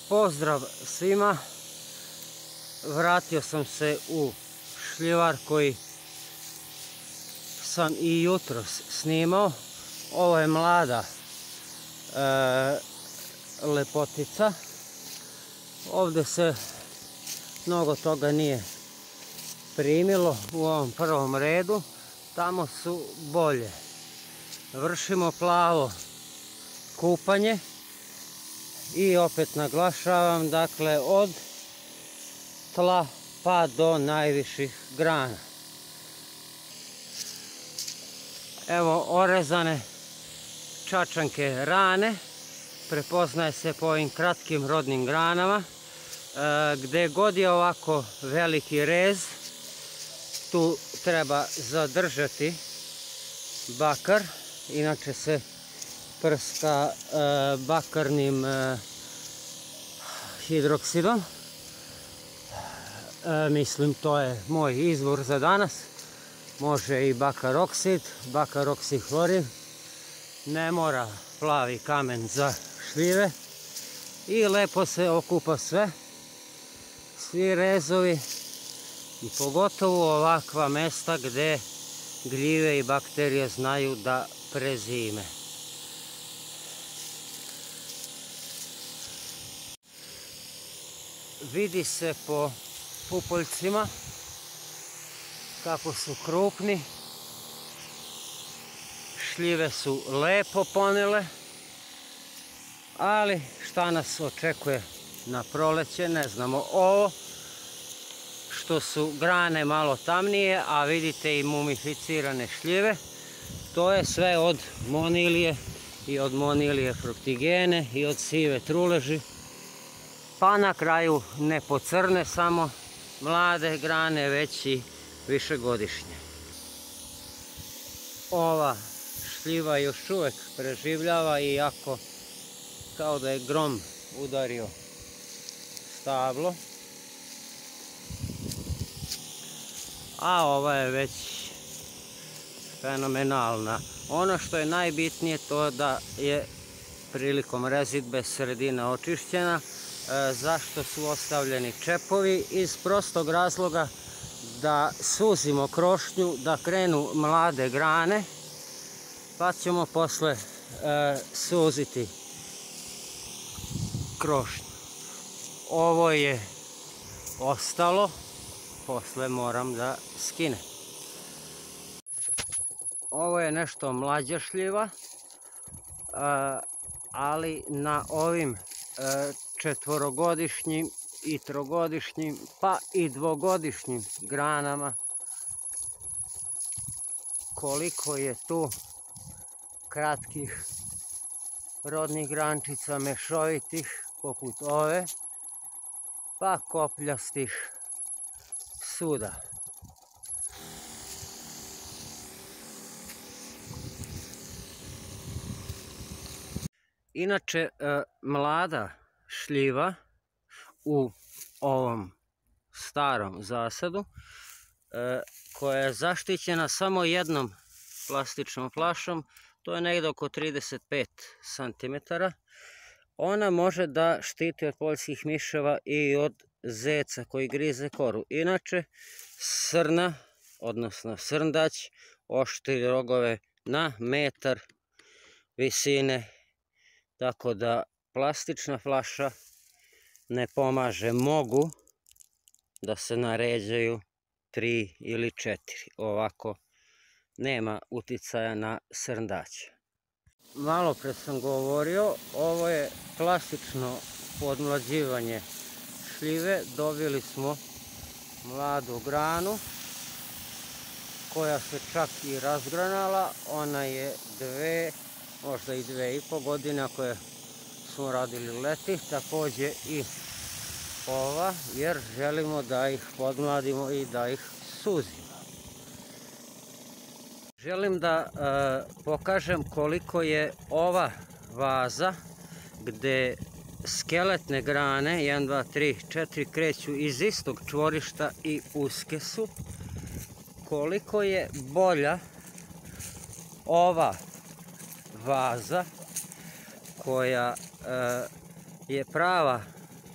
Pozdrav svima, vratio sam se u šljivar koji sam i jutros snimao. Ovo je mlada lepotica. Ovdje se mnogo toga nije primilo u ovom prvom redu, tamo su bolje. Vršimo plavo kupanje i opet naglašavam, dakle, od tla pa do najviših grana. Evo orezane čačanke rane, prepoznaje se po ovim kratkim rodnim granama. Gdje god je ovako veliki rez, tu treba zadržati bakar, inače se prska bakarnim hidroksidom. Mislim, to je moj izvor za danas. Može i bakaroksid, bakaroksihlorid. Ne mora plavi kamen za šljive. I lepo se okupa sve. Svi rezovi. I pogotovo ovakva mesta gdje gljive i bakterije znaju da prezime. Vidi se po pupoljcima kako su krupni. Šljive su lepo ponele, ali šta nas očekuje na proleće ne znamo. Ovo što su grane malo tamnije, a vidite i mumificirane šljive, to je sve od monilije i od monilije fruktigene i od sive truleži. Pa na kraju ne pocrne samo mlade grane, već i višegodišnje. Ova šljiva još uvijek preživljava, iako kao da je grom udario stablo. A ova je već fenomenalna. Ono što je najbitnije to da je prilikom rezidbe sredina očišćena. Zašto su ostavljeni čepovi? Iz prostog razloga da suzimo krošnju, da krenu mlade grane, pa ćemo posle suziti krošnju. Ovo je ostalo, posle moram da skinem. Ovo je nešto mlađa šljiva, ali na ovim četvorogodišnjim i trogodišnjim pa i dvogodišnjim granama koliko je tu kratkih rodnih grančica mešovitih poput ove, pa kopljastih suda. Inače, mlada šljiva u ovom starom zasadu, koja je zaštićena samo jednom plastičnom flašom, to je negdje oko 35 cm, ona može da štiti od poljskih miševa i od zeca koji grize koru. Inače, srna, odnosno srndać, oštri rogove na metar visine, tako da plastična flaša ne pomaže. Mogu da se naređaju 3 ili 4. Ovako nema uticaja na srndaće. Malo pre sam govorio, ovo je klasično podmlađivanje šljive. Dobili smo mladu granu koja se čak i razgranala. Ona je 2, možda i 2,5 godine koje smo radili leti. Također i ova, jer želimo da ih podmladimo i da ih suzimo. Želim da pokažem koliko je ova vaza, gdje skeletne grane 1, 2, 3, 4 kreću iz istog čvorišta i uske su, koliko je bolja ova vaza koja je prava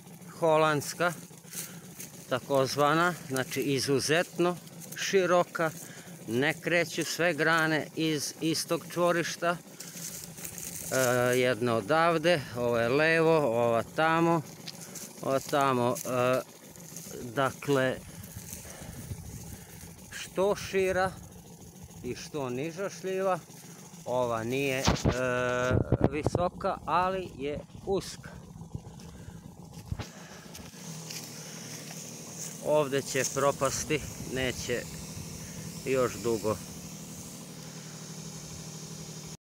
holandska, takozvana, znači izuzetno široka, ne kreću sve grane iz istog čvorišta. Jedna odavde, ovo je levo, ova tamo, dakle, što šira i što niža šljiva, ova nije visoka, ali je uska. Ovdje će propasti, neće još dugo